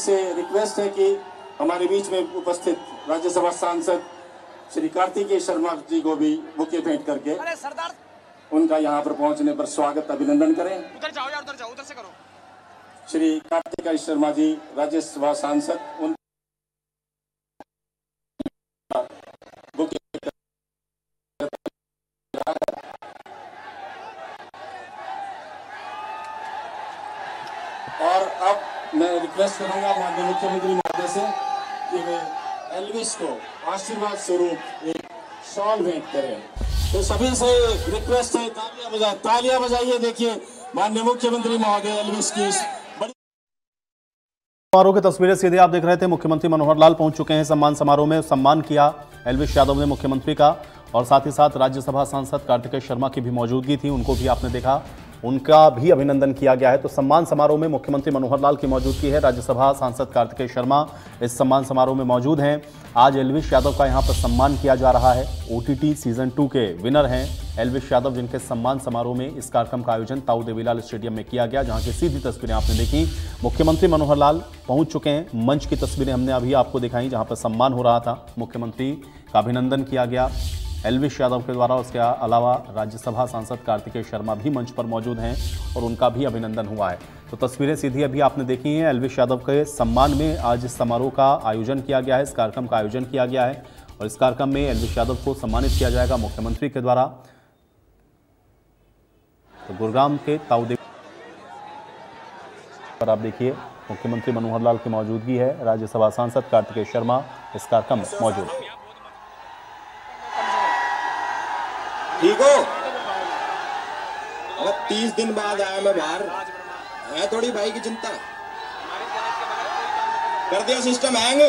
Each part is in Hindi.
से रिक्वेस्ट है कि हमारे बीच में उपस्थित राज्यसभा सांसद श्री कार्तिकेय शर्मा जी को भी बुके भेंट करके उनका यहाँ पर पहुंचने पर स्वागत अभिनंदन करें। उधर जाओ यार, उधर जाओ, उधर से करो। श्री कार्तिकेय शर्मा जी राज्यसभा सांसद उन बुके और अब मैं रिक्वेस्ट करूंगा माननीय मुख्यमंत्री महोदय से कि वे एल्विस को आशीर्वाद स्वरूप एक शॉल भेंट करें। तो सभी से रिक्वेस्ट है, तालियां बजाइए। देखिए माननीय मुख्यमंत्री महोदय एल्विस की बड़ी समारोह की तस्वीरें सीधे आप देख रहे थे। मुख्यमंत्री मनोहर लाल पहुंच चुके हैं सम्मान समारोह में। सम्मान किया एल्विस यादव ने मुख्यमंत्री का, और साथ ही साथ राज्यसभा सांसद कार्तिकेय शर्मा की भी मौजूदगी थी, उनको भी आपने देखा, उनका भी अभिनंदन किया गया है। तो सम्मान समारोह में मुख्यमंत्री मनोहर लाल की मौजूदगी है। राज्यसभा सांसद कार्तिकेय शर्मा इस सम्मान समारोह में मौजूद हैं। आज एल्विस यादव का यहां पर सम्मान किया जा रहा है। OTT सीजन 2 के विनर हैं एल्विस यादव, जिनके सम्मान समारोह में इस कार्यक्रम का आयोजन ताऊ देवीलाल स्टेडियम में किया गया, जहां की सीधी तस्वीरें आपने देखी। मुख्यमंत्री मनोहर लाल पहुंच चुके हैं। मंच की तस्वीरें हमने अभी आपको दिखाई, जहां पर सम्मान हो रहा था। मुख्यमंत्री का अभिनंदन किया गया एल्विस यादव के द्वारा। उसके अलावा राज्यसभा सांसद कार्तिकेय शर्मा भी मंच पर मौजूद हैं और उनका भी अभिनंदन हुआ है। तो तस्वीरें सीधी अभी आपने देखी हैं। एल्विस यादव के सम्मान में आज इस समारोह का आयोजन किया गया है, इस कार्यक्रम का आयोजन किया गया है, और इस कार्यक्रम में एल्विस यादव को सम्मानित किया जाएगा मुख्यमंत्री के द्वारा। तो गुरुग्राम के ताऊ देवी पर आप देखिए मुख्यमंत्री मनोहर लाल की मौजूदगी है। राज्यसभा सांसद कार्तिकेय शर्मा इस कार्यक्रम में मौजूद है। ठीक हो? अगर 30 दिन बाद आया मैं बाहर, है थोड़ी भाई की चिंता। कर दिया सिस्टम हैंग।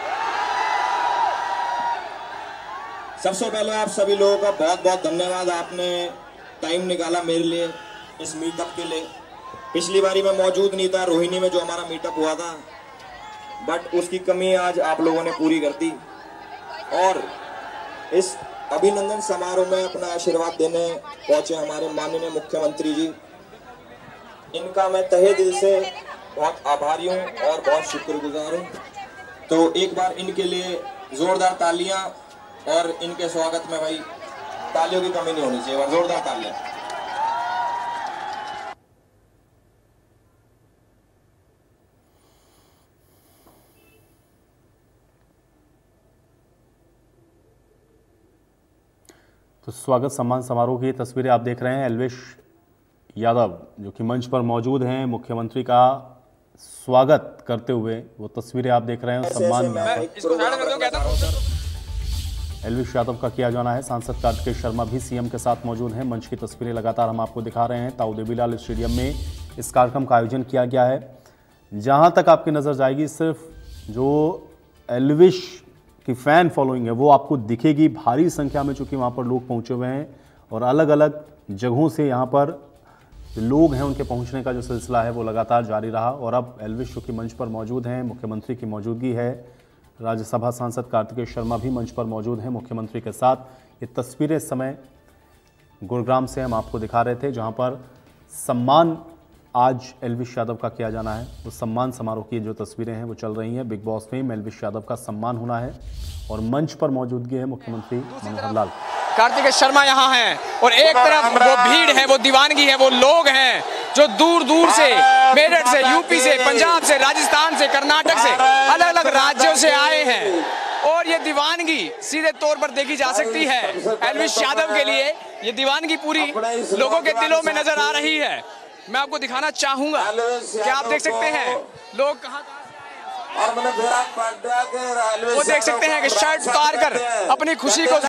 सबसे पहले आप सभी लोगों का बहुत बहुत धन्यवाद, आपने टाइम निकाला मेरे लिए इस मीटअप के लिए। पिछली बारी मैं मौजूद नहीं था रोहिणी में जो हमारा मीटअप हुआ था, बट उसकी कमी आज आप लोगों ने पूरी कर दी। और इस अभिनंदन समारोह में अपना आशीर्वाद देने पहुंचे हमारे माननीय मुख्यमंत्री जी, इनका मैं तहे दिल से बहुत आभारी हूं और बहुत शुक्रगुजार हूं। तो एक बार इनके लिए जोरदार तालियां, और इनके स्वागत में भाई तालियों की कमी नहीं होनी चाहिए, जोरदार तालियां। तो स्वागत सम्मान समारोह की तस्वीरें आप देख रहे हैं। एल्विस यादव जो कि मंच पर मौजूद हैं, मुख्यमंत्री का स्वागत करते हुए वो तस्वीरें आप देख रहे हैं। सम्मान में एल्विस यादव का किया जाना है। सांसद कार्तिकेय शर्मा भी सीएम के साथ मौजूद हैं। मंच की तस्वीरें लगातार हम आपको दिखा रहे हैं। ताऊ देवीलाल स्टेडियम में इस कार्यक्रम का आयोजन किया गया है। जहां तक आपकी नज़र जाएगी, सिर्फ जो एल्विस की फ़ैन फॉलोइंग है वो आपको दिखेगी भारी संख्या में, चूँकि वहाँ पर लोग पहुँचे हुए हैं और अलग अलग जगहों से यहाँ पर लोग हैं, उनके पहुँचने का जो सिलसिला है वो लगातार जारी रहा। और अब एल्विस चूँकि मंच पर मौजूद हैं, मुख्यमंत्री की मौजूदगी है, राज्यसभा सांसद कार्तिकेय शर्मा भी मंच पर मौजूद हैं मुख्यमंत्री के साथ। ये तस्वीरें इस समय गुरुग्राम से हम आपको दिखा रहे थे, जहाँ पर सम्मान आज एल्विस यादव का किया जाना है। वो सम्मान समारोह की जो तस्वीरें हैं वो चल रही हैं। Bigg Boss fame Elvish Yadav का सम्मान होना है और मंच पर मौजूदगी है मुख्यमंत्री मनोहर लाल। कार्तिकेय शर्मा यहाँ हैं और एक तरफ वो भीड़ है, वो दीवानगी है, वो लोग हैं जो दूर दूर से, मेरठ से, यूपी से, पंजाब से, राजस्थान से, कर्नाटक से, अलग अलग राज्यों से आए हैं। और ये दीवानगी सीधे तौर पर देखी जा सकती है एल्विस यादव के लिए। ये दीवानगी पूरी लोगों के दिलों में नजर आ रही है। मैं आपको दिखाना चाहूंगा कि आप देख सकते हैं लोग कहां से आए हैं। वो देख सकते हैं कि शर्ट उतार कर अपनी खुशी को